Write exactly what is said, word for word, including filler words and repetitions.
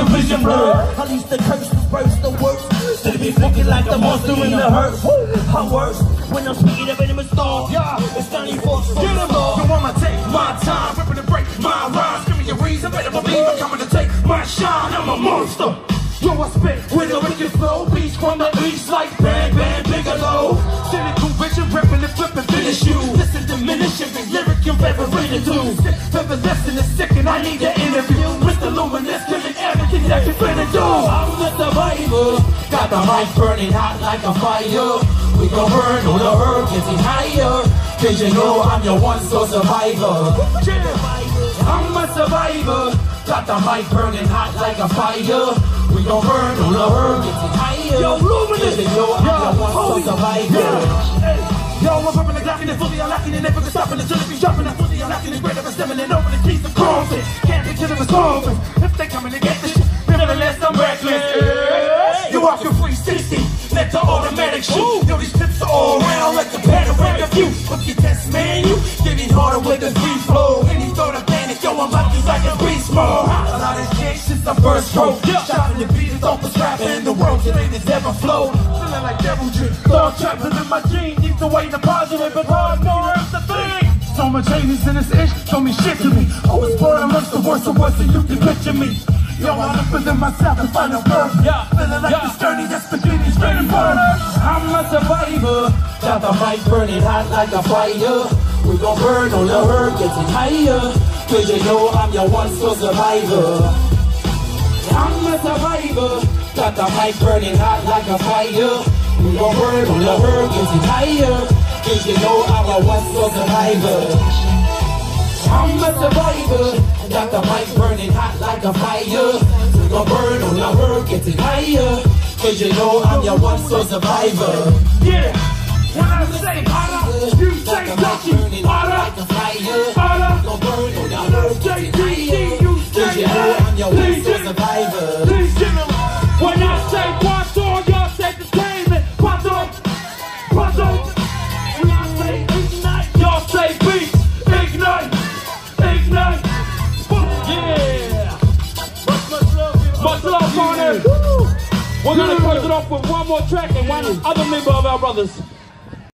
vision blurred. At least the curse was burst the worst. Instead of me thinking like the monster in the hearse. How worse when I'm speaking of venomous thought. Yeah, it's ninety-four. Get him off. You wanna take my time, ripping and break my rhymes. Give me a reason, better believe I'm coming to take my shine. I'm a monster. Yo, I spit with a wicked flow. Beats from the east like Bang Bang Bigelow. Cynical vision, ripping and flipping, finish you. Listen, diminish every lyric you've ever written to. Featherless and sick and I need to interview Mister Luminous, killing everything that you're finna do. I'm the survivor, got the mic burning hot like a fire. We gon' burn on the earth, getting higher. Cause you know I'm your one soul survivor. I'm a survivor, got the mic burning hot like a fire. We gon' burn on the earth, getting higher. Yo, Luminous, cause you know I'm your one soul survivor. Yo, I'm ripping the Glock and it's fully unlocking and never stopping until it be dropping. I'm fully unlocking and greater, stemming and opening keys of closet. Can't be killing the solvers. If they coming to get this shit, nevertheless I'm reckless. You walk your three sixty, let the automatic shoot. Yo, these clips are all around like the panoramic view. Look your test, man, you getting harder with the free flow. Any thought of panic, yo, I'm like this like a beast mode. A lot of shit since I first broke. Shopping the beat is off the strap in the world, it ain't it's ever flowed. Feeling like devil drip, thought trappers in my jeans. Need to wait the positive, but hardcore is the thing. So much haters in this ish, show me shit to me. I was born amongst the worst of worst, so you can picture me. Yo, I look within myself and find a birth. Yeah, feeling like yeah. The sturdy, that's spaghetti straight in front. I'm a survivor, got the mic burning hot like a fire. We gon' burn on the earth, getting higher. Cause you know I'm your one soul survivor. I'm a survivor, got the mic burning hot like a fire. We gon' burn on the earth, getting higher. Cause you know I'm your one soul survivor. I'm a survivor, got the mic burning hot like a fire. We gon' burn on the earth, getting higher. Cause you know I'm your one soul survivor. Yeah, when I say holla, you say Dutchie. Holla, holla, we gon' burn on the earth, getting higher. Cause you know I'm your one soul survivor. When I say Quanto, y'all say entertainment. Quanto, Quanto. When I say ignite, y'all say beat. Ignite, ignite. Yeah. Much love on it. We're gonna close it off with one more track and one other member of our brothers.